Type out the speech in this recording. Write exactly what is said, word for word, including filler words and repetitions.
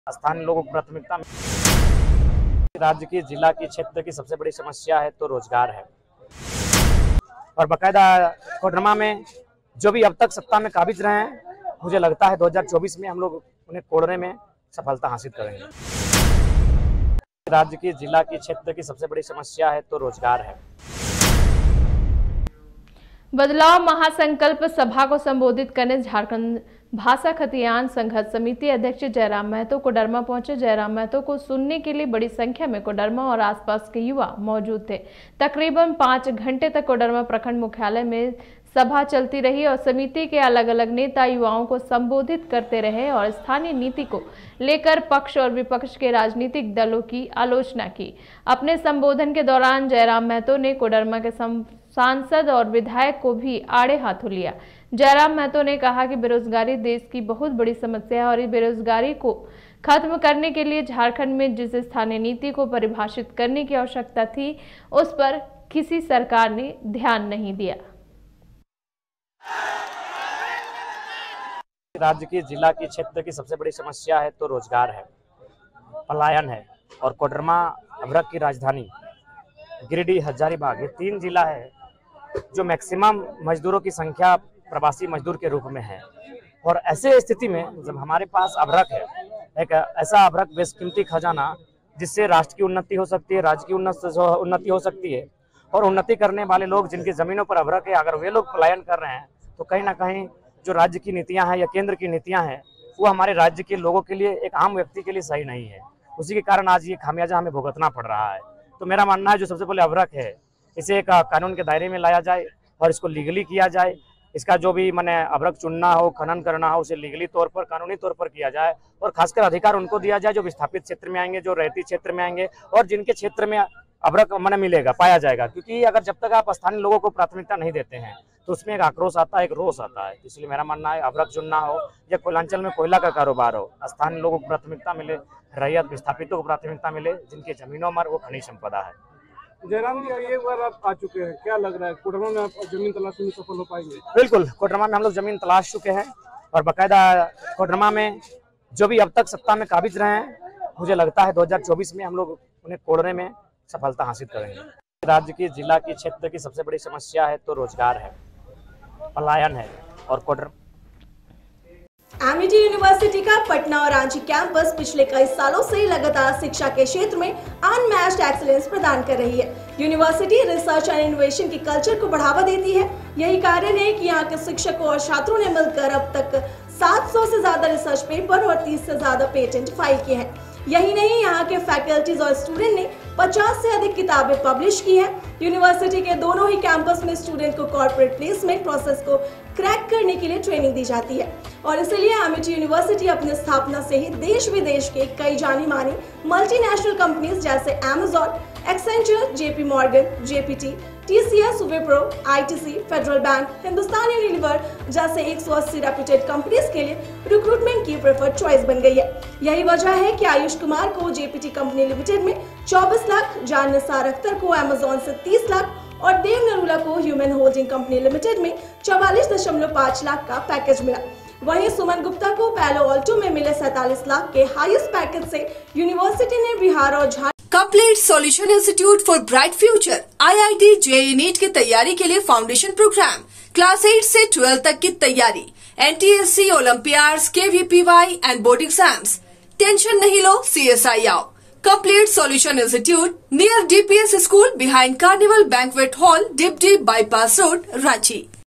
स्थानीय लोगों को प्राथमिकता। राज्य की, जिला की, क्षेत्र की सबसे बड़ी समस्या है तो रोजगार है। और बाकायदा कोडरमा में जो भी अब तक सत्ता में काबिज रहे हैं, मुझे लगता है दो हज़ार चौबीस में हम लोग उन्हें कोड़ने में सफलता हासिल करेंगे। राज्य की, जिला की, क्षेत्र की सबसे बड़ी समस्या है तो रोजगार है। बदलाव महासंकल्प सभा को संबोधित करने झारखंड भाषा खतियान संघर्ष समिति अध्यक्ष जयराम महतो कोडरमा पहुंचे। जयराम महतो को सुनने के लिए बड़ी संख्या में कोडरमा और आसपास के युवा मौजूद थे। तकरीबन पाँच घंटे तक कोडरमा प्रखंड मुख्यालय में सभा चलती रही और समिति के अलग अलग नेता युवाओं को संबोधित करते रहे और स्थानीय नीति को लेकर पक्ष और विपक्ष के राजनीतिक दलों की आलोचना की। अपने संबोधन के दौरान जयराम महतो ने कोडरमा के सांसद और विधायक को भी आड़े हाथों लिया। जयराम महतो ने कहा कि बेरोजगारी देश की बहुत बड़ी समस्या है और इस बेरोजगारी को खत्म करने के लिए झारखंड में जिस स्थानीय नीति को परिभाषित करने की आवश्यकता थी, उस पर किसी सरकार ने ध्यान नहीं दिया। राज्य की, जिला की, क्षेत्र की सबसे बड़ी समस्या है तो रोजगार है, पलायन है। और कोडरमा अभ्रक की राजधानी गिरिडीह, हजारीबाग, ये तीन जिला है जो मैक्सिमम मजदूरों की संख्या प्रवासी मजदूर के रूप में है। और ऐसे स्थिति में जब हमारे पास अभ्रक है, एक ऐसा अभ्रक बेशकीमती खजाना जिससे राष्ट्र की उन्नति हो सकती है, राज्य की उन्नति हो सकती है, और उन्नति करने वाले लोग जिनकी जमीनों पर अभ्रक है, अगर वे लोग पलायन कर रहे हैं तो कहीं ना कहीं जो राज्य की नीतियां हैं या केंद्र की नीतियां हैं वो हमारे राज्य के लोगों के लिए, एक आम व्यक्ति के लिए सही नहीं है। उसी के कारण आज ये खामियाजा हमें भुगतना पड़ रहा है। तो मेरा मानना है जो सबसे पहले अभ्रक है इसे एक कानून के दायरे में लाया जाए और इसको लीगली किया जाए। इसका जो भी मैंने अभ्रक चुनना हो, खनन करना हो, उसे लीगली तौर पर, कानूनी तौर पर किया जाए। और खासकर अधिकार उनको दिया जाए जो विस्थापित क्षेत्र में आएंगे, जो रहती क्षेत्र में आएंगे और जिनके क्षेत्र में अभ्रक मन मिलेगा, पाया जाएगा। क्योंकि अगर जब तक आप स्थानीय लोगों को प्राथमिकता नहीं देते हैं तो उसमें एक आक्रोश आता है, एक रोष आता है। इसलिए मेरा मानना है अभ्रक चुनना हो या कोयलांचल में कोयला का कारोबार हो, स्थानीय लोगों को प्राथमिकता मिले, रैयत विस्थापितों को प्राथमिकता मिले, जिनकी जमीनों पर वो खनिज संपदा है। जयराम जी, एक बार आप आ चुके हैं, क्या लग रहा है कोडरमा में आप जमीन तलाशी में सफल हो पाएंगे? बिल्कुल, कोडरमा में हम लोग जमीन तलाश चुके हैं और बाकायदा कोडरमा में जो भी अब तक सत्ता में काबिज रहे हैं, मुझे लगता है दो हज़ार चौबीस में हम लोग उन्हें कोड़ने में सफलता हासिल करेंगे। राज्य की, जिला की, क्षेत्र की सबसे बड़ी समस्या है तो रोजगार है, पलायन है। और कोडरमा एमिटी यूनिवर्सिटी का पटना और रांची कैंपस पिछले कई सालों से लगातार शिक्षा के क्षेत्र में अनमैच्ड एक्सीलेंस प्रदान कर रही है। यूनिवर्सिटी रिसर्च एंड इनोवेशन के कल्चर को बढ़ावा देती है। यही कारण है कि यहाँ के शिक्षकों और छात्रों ने मिलकर अब तक सात सौ से ज्यादा रिसर्च पेपर और तीस से ज्यादा पेटेंट फाइल किए हैं। यही नहीं, यहाँ के फैकल्टीज और स्टूडेंट ने पचास से अधिक किताबें पब्लिश की हैं। यूनिवर्सिटी के दोनों ही कैंपस में स्टूडेंट को कॉर्पोरेट प्लेसमेंट प्रोसेस को क्रैक करने के लिए ट्रेनिंग दी जाती है और इसलिए एमिटी यूनिवर्सिटी अपनी स्थापना से ही देश विदेश के कई जानी मानी मल्टीनेशनल कंपनीज जैसे Amazon, Accenture, JP Morgan, JPT, TCS, Wipro, ITC, Federal Bank, Hindustan Unilever जैसे एक सौ अस्सी रेप्यूटेड कंपनीज के लिए रिक्रूटमेंट की प्रेफर्ड चॉइस बन गई है। यही वजह है कि आयुष कुमार को जेपीटी कंपनी लिमिटेड में चौबीस लाख, जान निसार अख्तर को अमेज़न से तीस लाख और देव नरूला को ह्यूमन होल्डिंग कंपनी लिमिटेड में चौवालीस दशमलव पाँच लाख का पैकेज मिला। वहीं सुमन गुप्ता को पैलो ऑल्टो में मिले सैतालीस लाख के हाईएस्ट पैकेज से यूनिवर्सिटी ने बिहार और Jharkhand complete solution institute for bright future IIT JEE NEET की तैयारी के लिए फाउंडेशन प्रोग्राम, क्लास एट से ट्वेल्व तक की तैयारी, NTSC, olympiads, KVPY and board exams. Tension नहीं लो, सीएसआई आओ। Complete solution institute near DPS school behind carnival banquet hall, Dibdih bypass road, Ranchi.